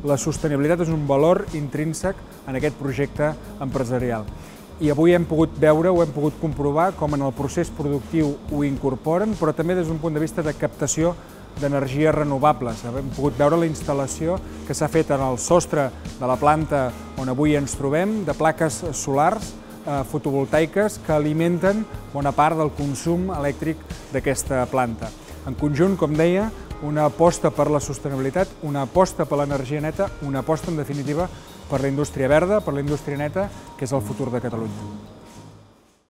la sostenibilitat és un valor intrínsec en aquest projecte empresarial. I avui hem pogut veure, ho hem pogut comprovar, com en el procés productiu ho incorporen, però també des d'un punt de vista de captació d'energies renovables. Hem pogut veure la instal·lació que s'ha fet en el sostre de la planta on avui ens trobem, de plaques solars fotovoltaiques que alimenten bona part del consum elèctric d'aquesta planta. En conjunt, com deia, una aposta per la sostenibilitat, una aposta per l'energia neta, una aposta, en definitiva, per la indústria verda, per la indústria neta, que és el futur de Catalunya.